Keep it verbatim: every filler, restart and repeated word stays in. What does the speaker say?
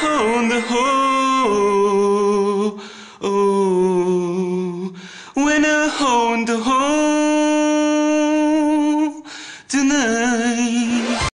on the hole. Oh, when I on the hole tonight.